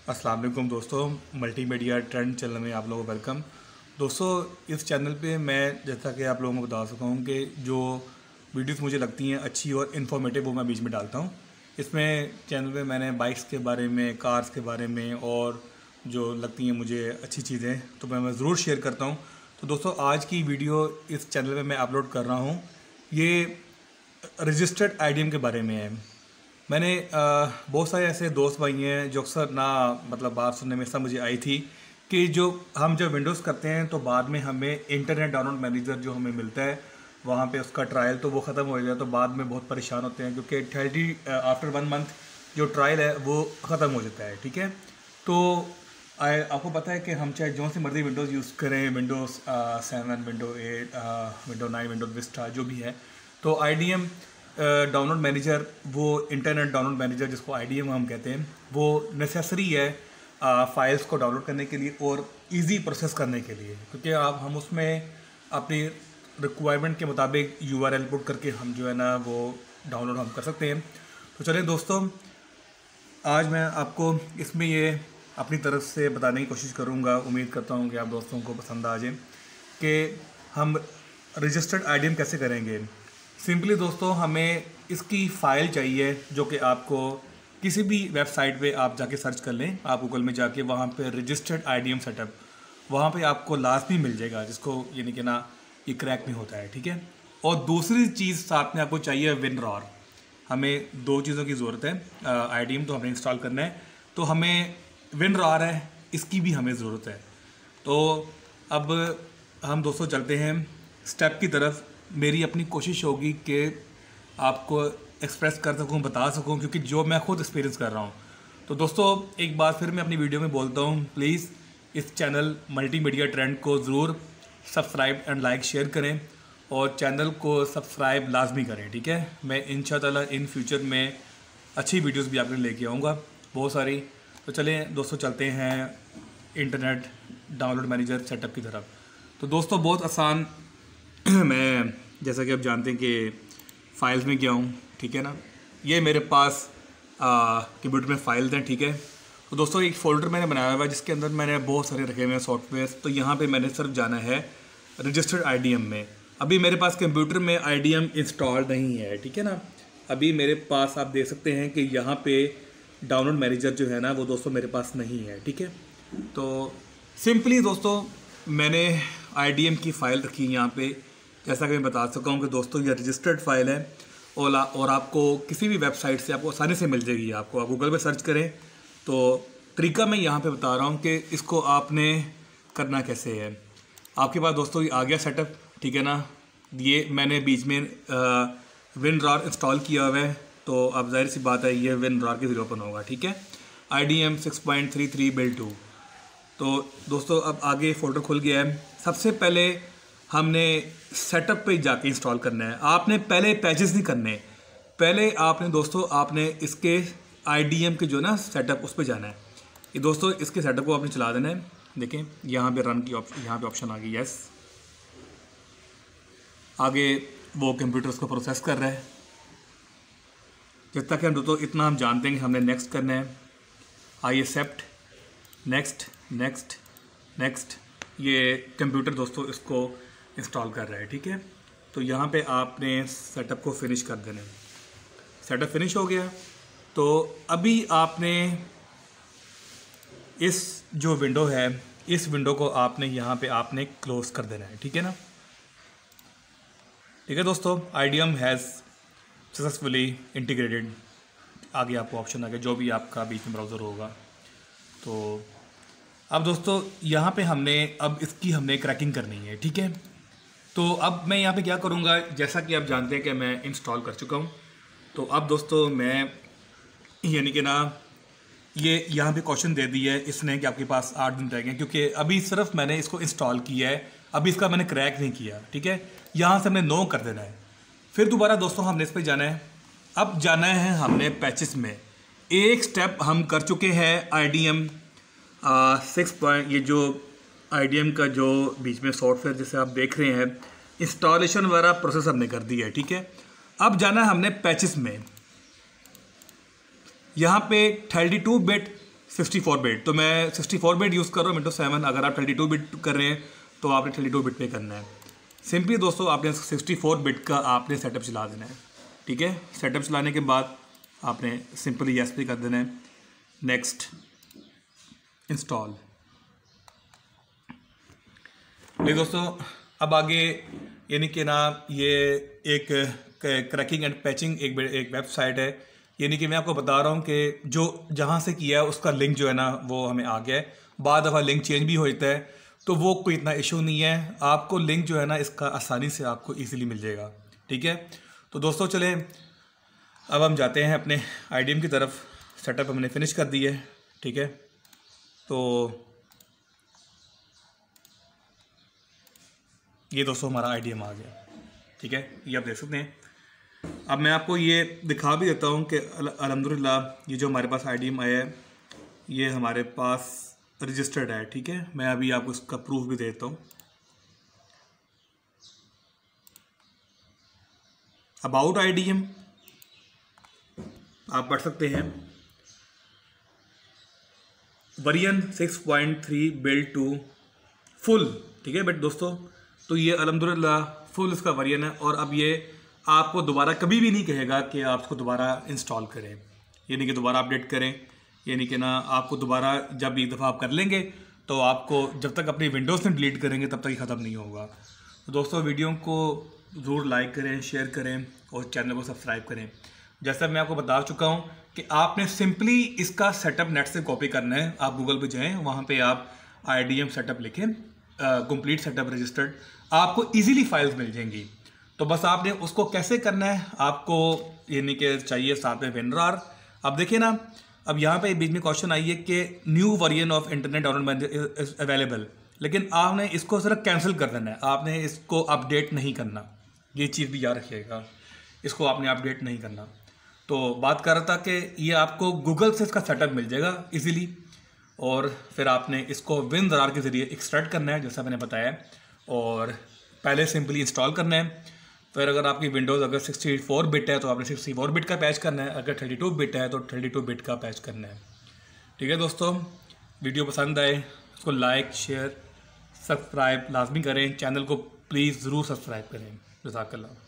अस्सलाम वालेकुम दोस्तों, मल्टीमीडिया ट्रेंड चैनल में आप लोगों को वेलकम। दोस्तों, इस चैनल पे मैं जैसा कि आप लोगों को बता सका हूँ कि जो वीडियोस मुझे लगती हैं अच्छी और इन्फॉर्मेटिव वो मैं बीच में डालता हूँ। इसमें चैनल पे मैंने बाइक्स के बारे में, कार्स के बारे में और जो लगती हैं मुझे अच्छी चीज़ें तो मैं ज़रूर शेयर करता हूँ। तो दोस्तों, आज की वीडियो इस चैनल पर मैं अपलोड कर रहा हूँ, ये रजिस्टर्ड आईडीएम के बारे में है। मैंने बहुत सारे ऐसे दोस्त भाई हैं जो अक्सर ना मतलब बात सुनने में ऐसा मुझे आई थी कि जो हम जब विंडोज़ करते हैं तो बाद में हमें इंटरनेट डाउनलोड मैनेजर जो हमें मिलता है वहाँ पे उसका ट्रायल तो वो ख़त्म हो जाए तो बाद में बहुत परेशान होते हैं, क्योंकि 30 आफ्टर 1 मंथ जो ट्रायल है वो ख़त्म हो जाता है। ठीक है, तो आपको पता है कि हम चाहे जो सी मर्ज़ी विंडोज़ यूज़ करें, Windows 7, window 8, window 9, window Vista जो भी है, तो आईडीएम डाउनलोड मैनेजर, वो इंटरनेट डाउनलोड मैनेजर जिसको आईडीएम हम कहते हैं, वो नेसेसरी है फाइल्स को डाउनलोड करने के लिए और इजी प्रोसेस करने के लिए, क्योंकि हम उसमें अपनी रिक्वायरमेंट के मुताबिक यूआरएल पुट करके हम जो है ना वो डाउनलोड हम कर सकते हैं। तो चलिए दोस्तों, आज मैं आपको इसमें ये अपनी तरफ से बताने की कोशिश करूँगा। उम्मीद करता हूँ कि आप दोस्तों को पसंद आ जाए कि हम रजिस्टर्ड आईडीएम कैसे करेंगे। सिंपली दोस्तों, हमें इसकी फ़ाइल चाहिए जो कि आपको किसी भी वेबसाइट पे आप जाके सर्च कर लें, आप गूगल में जाके वहाँ पे रजिस्टर्ड आईडीएम सेटअप, वहाँ पे आपको लाजमी मिल जाएगा, जिसको यानी कि ना ये क्रैक नहीं होता है। ठीक है, और दूसरी चीज़ साथ में आपको चाहिए विनरॉर। हमें दो चीज़ों की ज़रूरत है। आईडीएम तो हमें इंस्टॉल करना है, तो हमें विनरॉर है, इसकी भी हमें ज़रूरत है। तो अब हम दोस्तों चलते हैं स्टेप की तरफ। मेरी अपनी कोशिश होगी कि आपको एक्सप्रेस कर सकूं, बता सकूं, क्योंकि जो मैं खुद एक्सपीरियंस कर रहा हूं। तो दोस्तों, एक बार फिर मैं अपनी वीडियो में बोलता हूं, प्लीज़ इस चैनल मल्टीमीडिया ट्रेंड को ज़रूर सब्सक्राइब एंड लाइक शेयर करें और चैनल को सब्सक्राइब लाजमी करें। ठीक है, मैं इंशाअल्लाह इन फ्यूचर में अच्छी वीडियोस भी आपके लिए लेके आऊँगा, बहुत सारी। तो चलें दोस्तों, चलते हैं इंटरनेट डाउनलोड मैनेजर सेटअप की तरफ। तो दोस्तों, बहुत आसान मैं जैसा कि आप जानते हैं कि फ़ाइल्स में गया हूँ। ठीक है ना, ये मेरे पास कंप्यूटर में फ़ाइल्स हैं। ठीक है, तो दोस्तों एक फ़ोल्डर मैंने बनाया हुआ है जिसके अंदर मैंने बहुत सारे रखे हुए हैं सॉफ्टवेयर। तो यहाँ पे मैंने सिर्फ जाना है रजिस्टर्ड आईडीएम में। अभी मेरे पास कंप्यूटर में आईडीएम इंस्टॉल नहीं है। ठीक है ना, अभी मेरे पास आप देख सकते हैं कि यहाँ पे डाउनलोड मैनेजर जो है ना वो दोस्तों मेरे पास नहीं है। ठीक है, तो सिंपली दोस्तों मैंने आईडीएम की फ़ाइल रखी है यहाँ पे। जैसा कि मैं बता सका हूँ कि दोस्तों ये रजिस्टर्ड फाइल है और आपको किसी भी वेबसाइट से आपको आसानी से मिल जाएगी। आपको आप गूगल पे सर्च करें तो तरीका मैं यहाँ पे बता रहा हूँ कि इसको आपने करना कैसे है। आपके पास दोस्तों ये आ गया सेटअप। ठीक है ना, ये मैंने बीच में विनरॉर इंस्टॉल किया हुआ है, तो अब जाहिर सी बात है ये विनरॉर के ज़रिए ओपन होगा। ठीक है, IDM 6.33 बिल्ड 2। तो दोस्तों अब आगे फोल्डर खुल गया है। सबसे पहले हमने सेटअप पे जाके इंस्टॉल करना है। आपने पहले पैचेस नहीं करने, पहले आपने दोस्तों आपने इसके आईडीएम के जो ना सेटअप उस पर जाना है। ये दोस्तों इसके सेटअप को आपने चला देना है। देखें यहाँ पे रन की यहाँ पे ऑप्शन आ गई, यस। आगे वो कंप्यूटर उसको प्रोसेस कर रहा है। जब तक हम दोस्तों इतना हम जानते हैं कि हमने नेक्स्ट करना है, I accept, next next next. ये कंप्यूटर दोस्तों इसको इंस्टॉल कर रहा है। ठीक है, तो यहाँ पे आपने सेटअप को फिनिश कर देना है। सेटअप फिनिश हो गया, तो अभी आपने इस जो विंडो है, इस विंडो को आपने यहाँ पे आपने क्लोज कर देना है। ठीक है ना, ठीक है दोस्तों, आईडीएम हैज़ सक्सेसफुली इंटीग्रेटेड। आगे आपको ऑप्शन आ गया जो भी आपका बीच में ब्राउज़र होगा। तो अब दोस्तों यहाँ पे अब इसकी हमने क्रैकिंग करनी है। ठीक है, तो अब मैं यहाँ पे क्या करूँगा, जैसा कि आप जानते हैं कि मैं इंस्टॉल कर चुका हूँ। तो अब दोस्तों मैं यानी कि ना ये यहाँ पे क्वेश्चन दे दिया है इसने कि आपके पास 8 दिन रह गए, क्योंकि अभी सिर्फ मैंने इसको इंस्टॉल किया है, अभी इसका मैंने क्रैक नहीं किया। ठीक है, यहाँ से हमने नो कर देना है। फिर दोबारा दोस्तों हमने इस पर जाना है। अब जाना है हमने पैचेस में। एक स्टेप हम कर चुके हैं IDM 6 ये जो आईडीएम का जो बीच में सॉफ्टवेयर जैसे आप देख रहे हैं इंस्टॉलेशन वाला प्रोसेस हमने कर दिया है। ठीक है, अब जाना है हमने पैचेस में। यहाँ पे 32 बिट 64 बिट, तो मैं 64 बिट यूज़ कर रहा हूँ विंडोज 7। अगर आप 32 बिट कर रहे हैं तो आपने 32 बिट पे करना है। सिंपली दोस्तों आपने 64 बिट का आपने सेटअप चला देना है, ठीक है। सेटअप चलाने के बाद आपने सिंपली यस पे कर देना है, नेक्स्ट, इंस्टॉल। ये दोस्तों अब आगे यानी कि ना ये एक क्रैकिंग एंड पैचिंग एक वेबसाइट है, यानी कि मैं आपको बता रहा हूँ कि जो जहाँ से किया है उसका लिंक जो है ना वो हमें आ गया है। बाद दफ़ा लिंक चेंज भी हो जाता है, तो वो कोई इतना इशू नहीं है। आपको लिंक जो है ना इसका आसानी से आपको इजीली मिल जाएगा, ठीक है। तो दोस्तों चलें अब हम जाते हैं अपने IDM की तरफ। सेटअप हमने फिनिश कर दी है, ठीक है। तो ये दोस्तों हमारा IDM आ गया, ठीक है, ये आप देख सकते हैं। अब मैं आपको ये दिखा भी देता हूँ कि अल्हम्दुलिल्लाह ये जो हमारे पास IDM आया है ये हमारे पास रजिस्टर्ड है, ठीक है। मैं अभी आपको इसका प्रूफ भी देता हूँ। अबाउट IDM आप पढ़ सकते हैं, वर्जन 6.3 बिल्ड टू फुल, ठीक है। बट दोस्तों तो ये अल्हम्दुलिल्लाह फुल इसका वर्जन है, और अब ये आपको दोबारा कभी भी नहीं कहेगा कि आप इसको दोबारा इंस्टॉल करें, यानी कि दोबारा अपडेट करें, यानी कि ना आपको दोबारा जब एक दफ़ा आप कर लेंगे तो आपको जब तक अपनी विंडोज़ में डिलीट करेंगे तब तक ही ख़त्म नहीं होगा। तो दोस्तों वीडियो को ज़रूर लाइक करें, शेयर करें और चैनल को सब्सक्राइब करें। जैसा मैं आपको बता चुका हूँ कि आपने सिंपली इसका सेटअप नेट से कॉपी करना है। आप गूगल पे जाएँ, वहाँ पे आप IDM सेटअप लिखें, कंप्लीट सेटअप रजिस्टर्ड, आपको इजीली फाइल्स मिल जाएंगी। तो बस आपने उसको कैसे करना है, आपको यानी कि चाहिए साथ में WinRAR। अब देखिए ना, अब यहाँ पे बीच में क्वेश्चन आई है कि new version of internet download available, लेकिन आपने इसको सिर्फ कैंसिल कर देना है, आपने इसको अपडेट नहीं करना। ये चीज़ भी याद रखिएगा, इसको आपने अपडेट नहीं करना। तो बात कर रहा था कि ये आपको गूगल से इसका सेटअप मिल जाएगा इजीली, और फिर आपने इसको WinRAR के ज़रिए एक्सट्रैक्ट करना है जैसा मैंने बताया, और पहले सिंपली इंस्टॉल करना है। फिर अगर आपकी विंडोज़ अगर 64 बिट है तो आपने 64 बिट का पैच करना है, अगर 32 बिट है तो 32 बिट का पैच करना है, ठीक है। दोस्तों वीडियो पसंद आए उसको लाइक, शेयर, सब्सक्राइब लाजमी करें, चैनल को प्लीज़ ज़रूर सब्सक्राइब करें। जज़ाकल्लाह।